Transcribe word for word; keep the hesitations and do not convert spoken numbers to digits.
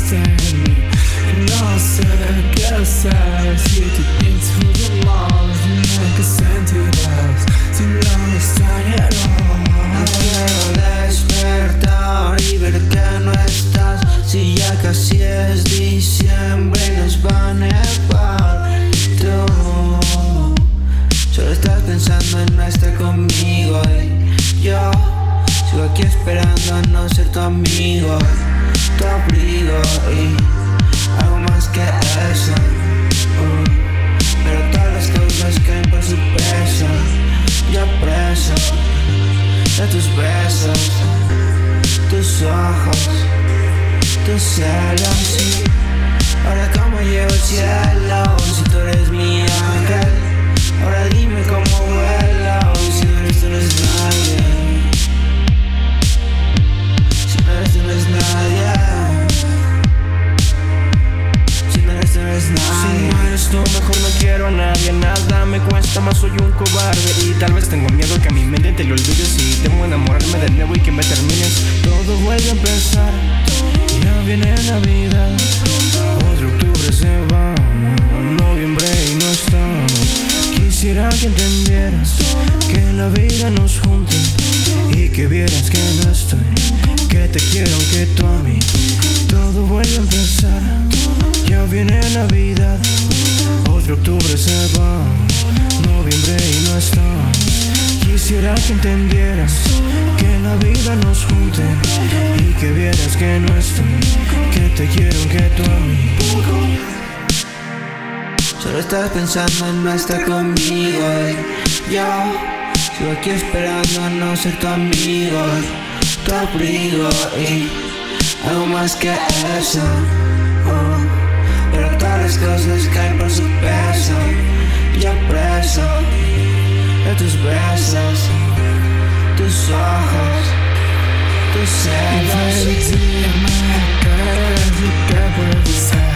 pensaste en mí y no sé qué hacer. Si te pienso de más, dime qué sentirás, si lo extrañarás. No quiero despertar y ver que no estás, si ya casi es diciembre y nos va a nevar. Tú solo estás pensando en no estar conmigo y yo sigo aquí esperando a no ser tu amigo, tu abrigo y algo más que eso. uh, Pero todas las cosas caen por su peso. Yo preso de tus besos, tus ojos, tus celos. Sí. Ahora cómo llevo el cielo si tú eres mi ángel. Ahora dime cómo vuelo si no eres, tú no eres nadie. Si no eres, tú no eres nadie. Si no eres, tú no eres nadie. Si no eres tú, mejor no quiero a nadie. Nada me cuesta más, soy un cobarde. Y tal vez tengo miedo que a mi mente te lo olvides. Y temo enamorarme de nuevo y que me termines. Todo vuelve a empezar, ya viene Navidad. Otro octubre se va, noviembre y no estamos. Quisiera que entendieras que la vida nos junte y que vieras que no estoy, que te quiero aunque tú a mí. Todo vuelve a empezar, ya viene Navidad. Otro octubre se va, noviembre y no estamos. Quisiera que entendieras que la vida nos junte y que vieras que no estoy, que te quiero aunque tú a mí. Solo estás pensando en no estar conmigo y yo sigo aquí esperando a no ser tu amigo, tu abrigo y algo más que eso. uh, Pero todas las cosas caen por su peso. Yo preso de tus besos, tus ojos, tus celos. Baby, dime qué es lo que puedo hacer.